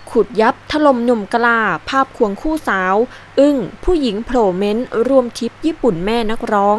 ขุดยับถล่มหนุ่มกะลาภาพควงคู่สาวอึ้งผู้หญิงโผล่เม้นรวมทริปญี่ปุ่นแม่นักร้อง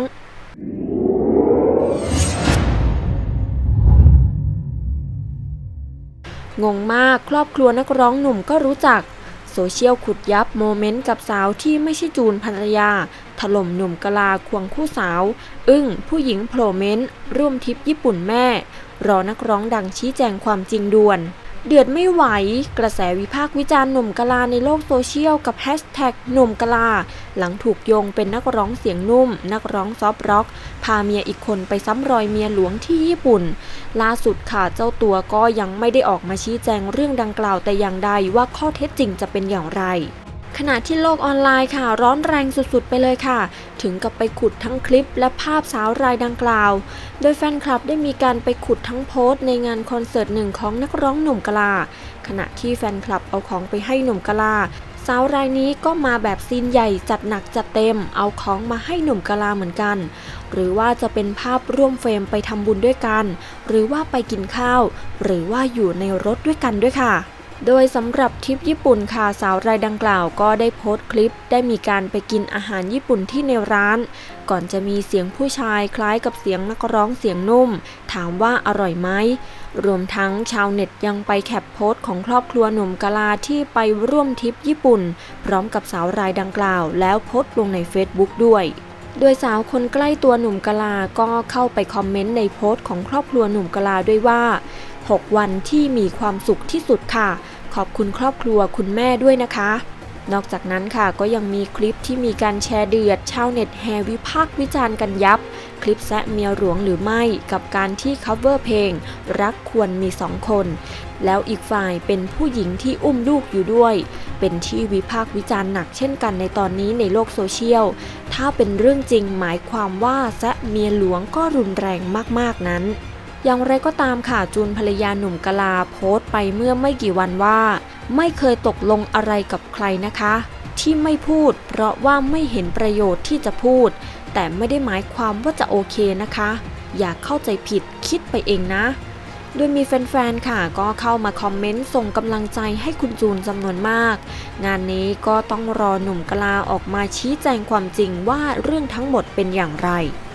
งงมากครอบครัวนักร้องหนุ่มก็รู้จักโซเชียลขุดยับโมเมนต์กับสาวที่ไม่ใช่จูนภรรยาถล่มหนุ่มกะลาควงคู่สาวอึ้งผู้หญิงโผล่เม้นร่วมทริปญี่ปุ่นแม่รอนักร้องดังชี้แจงความจริงด่วนเดือดไม่ไหวกระแสวิพากษ์วิจารณ์หนุ่มกะลาในโลกโซเชียลกับแฮชแท็กหนุ่มกะลาหลังถูกโยงเป็นนักร้องเสียงนุ่มนักร้องซอฟต์ร็อกพาเมียอีกคนไปซ้ำรอยเมียหลวงที่ญี่ปุ่นล่าสุดค่ะเจ้าตัวก็ยังไม่ได้ออกมาชี้แจงเรื่องดังกล่าวแต่อย่างใดว่าข้อเท็จจริงจะเป็นอย่างไรขณะที่โลกออนไลน์ค่ะร้อนแรงสุดๆไปเลยค่ะถึงกับไปขุดทั้งคลิปและภาพสาวรายดังกล่าวโดยแฟนคลับได้มีการไปขุดทั้งโพสต์ในงานคอนเสิร์ตหนึ่งของนักร้องหนุ่มกะลาขณะที่แฟนคลับเอาของไปให้หนุ่มกะลาสาวรายนี้ก็มาแบบซีนใหญ่จัดหนักจัดเต็มเอาของมาให้หนุ่มกะลาเหมือนกันหรือว่าจะเป็นภาพร่วมเฟรมไปทำบุญด้วยกันหรือว่าไปกินข้าวหรือว่าอยู่ในรถด้วยกันด้วยค่ะโดยสำหรับทริปญี่ปุ่นค่ะสาวรายดังกล่าวก็ได้โพสต์คลิปได้มีการไปกินอาหารญี่ปุ่นที่ในร้านก่อนจะมีเสียงผู้ชายคล้ายกับเสียงนักร้องเสียงนุ่มถามว่าอร่อยไหมรวมทั้งชาวเน็ตยังไปแคปโพสต์ของครอบครัวหนุ่มกะลาที่ไปร่วมทริปญี่ปุ่นพร้อมกับสาวรายดังกล่าวแล้วโพสต์ลงใน Facebook ด้วยโดยสาวคนใกล้ตัวหนุ่มกะลาก็เข้าไปคอมเมนต์ในโพสต์ของครอบครัวหนุ่มกะลาด้วยว่า6 วันที่มีความสุขที่สุดค่ะขอบคุณครอบครัวคุณแม่ด้วยนะคะนอกจากนั้นค่ะก็ยังมีคลิปที่มีการแชร์เดือดชาวเน็ตแห่วิพากษ์วิจารณ์กันยับคลิปแซะเมียหลวงหรือไม่กับการที่คัฟเวอร์เพลงรักควรมี2 คนแล้วอีกฝ่ายเป็นผู้หญิงที่อุ้มลูกอยู่ด้วยเป็นที่วิพากษ์วิจารณ์หนักเช่นกันในตอนนี้ในโลกโซเชียลถ้าเป็นเรื่องจริงหมายความว่าแซะเมียหลวงก็รุนแรงมากๆนั้นอย่างไรก็ตามค่ะจูนภรรยาหนุ่มกะลาโพสต์ไปเมื่อไม่กี่วันว่าไม่เคยตกลงอะไรกับใครนะคะที่ไม่พูดเพราะว่าไม่เห็นประโยชน์ที่จะพูดแต่ไม่ได้หมายความว่าจะโอเคนะคะอย่าเข้าใจผิดคิดไปเองนะโดยมีแฟนๆค่ะก็เข้ามาคอมเมนต์ส่งกำลังใจให้คุณจูนจำนวนมากงานนี้ก็ต้องรอหนุ่มกะลาออกมาชี้แจงความจริงว่าเรื่องทั้งหมดเป็นอย่างไร